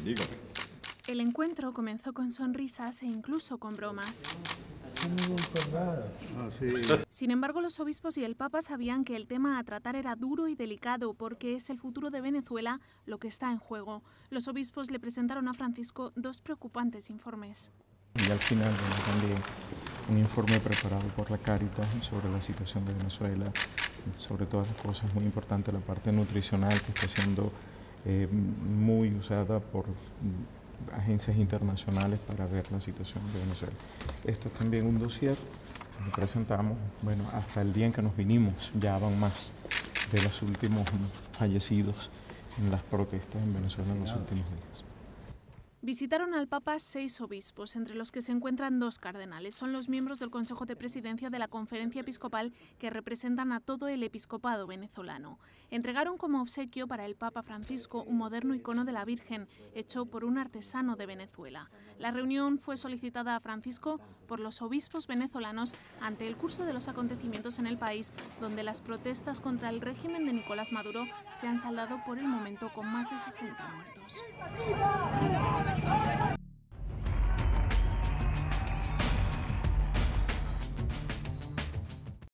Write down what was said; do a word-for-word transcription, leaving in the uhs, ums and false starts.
Dígame. El encuentro comenzó con sonrisas e incluso con bromas. Ah, sí. Sin embargo, los obispos y el Papa sabían que el tema a tratar era duro y delicado porque es el futuro de Venezuela lo que está en juego. Los obispos le presentaron a Francisco dos preocupantes informes. Y al final también un informe preparado por la Cáritas sobre la situación de Venezuela, sobre todas las cosas, muy importante la parte nutricional que está siendo eh, muy usada por agencias internacionales para ver la situación de Venezuela. Esto es también un dossier que presentamos, bueno, hasta el día en que nos vinimos, ya van más de los últimos fallecidos en las protestas en Venezuela en los últimos días. Visitaron al Papa seis obispos, entre los que se encuentran dos cardenales. Son los miembros del Consejo de Presidencia de la Conferencia Episcopal que representan a todo el episcopado venezolano. Entregaron como obsequio para el Papa Francisco un moderno icono de la Virgen, hecho por un artesano de Venezuela. La reunión fue solicitada a Francisco por los obispos venezolanos ante el curso de los acontecimientos en el país, donde las protestas contra el régimen de Nicolás Maduro se han saldado por el momento con más de sesenta muertos.